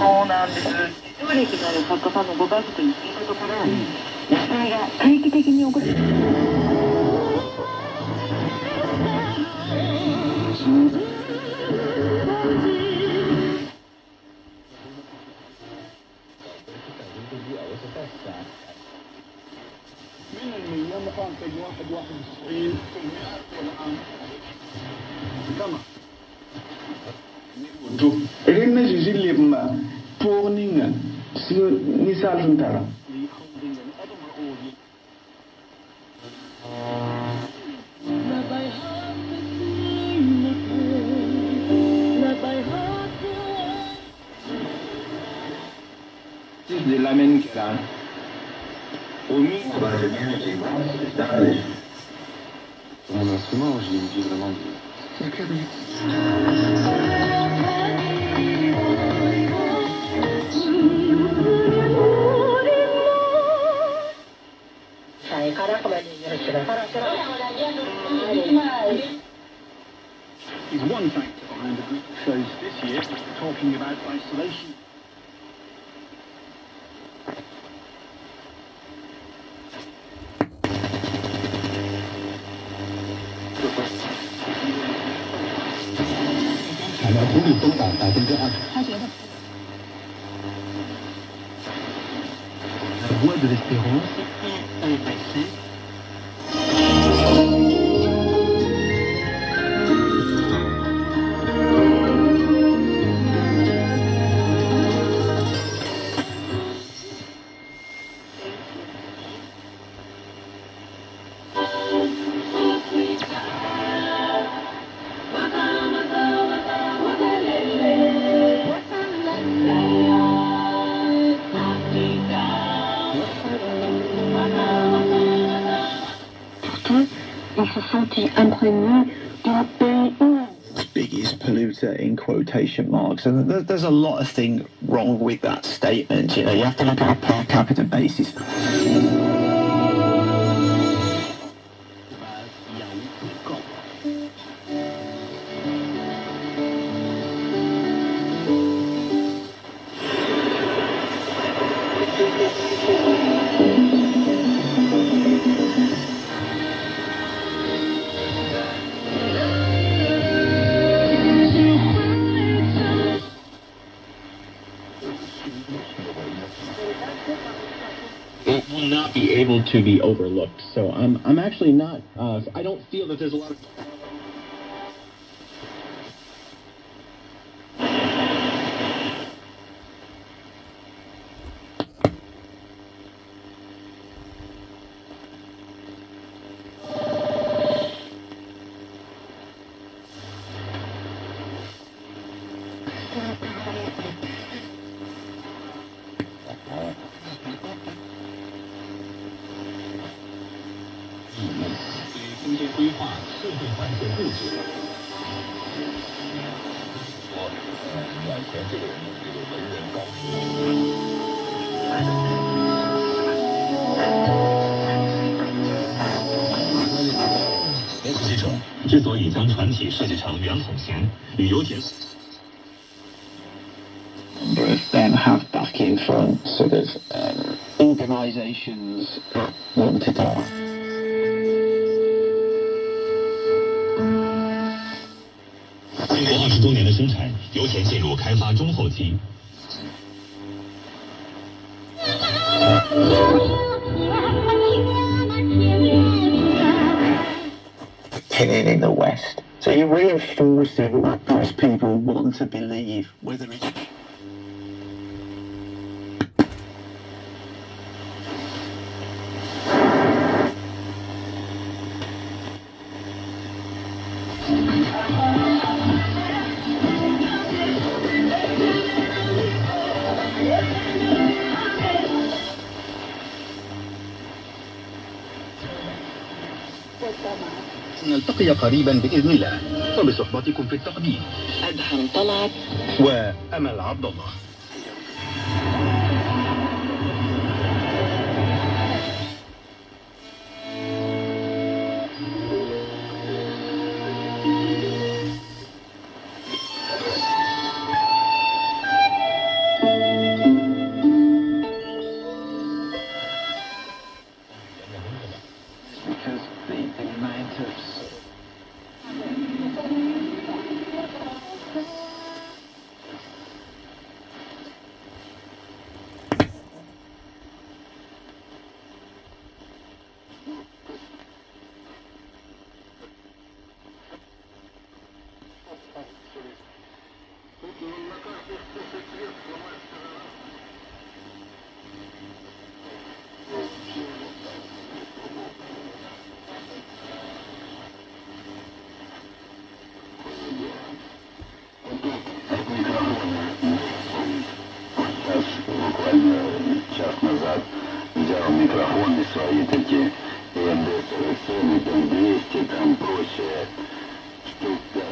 そうなんです。上歴のある作家さんのご家族に聞いたところ、野菜が定期的に送られてくる。 Rena Jizilip ma Pawningan misal sementara. De l'amène qu'elle a. Au mieux, mon instrument, j'ai une vie vraiment de. Is one factor behind the group shows this year talking about isolation. La voie de l'espérance est passée. Ils se sentent imprégnés du pays. Biggest polluter in quotation marks, and there's a lot of things wrong with that statement. You know, you have to look at a per capita basis. It will not be able to be overlooked. So I'm actually not. I don't feel that there's a lot of. Then have backing from sort of organisations that wanted to. 经过20多年的生产，油田进入开发中后期。 Killing in the West. So you're reinforcing what most people want to believe, whether it's. نلتقي قريبا بإذن الله وبصحبتكم في التقديم أدهم طلعت وأمل عبد الله. because the amount of час назад взял микрофоны свои такие, МД-47, там 200, там прочее, штук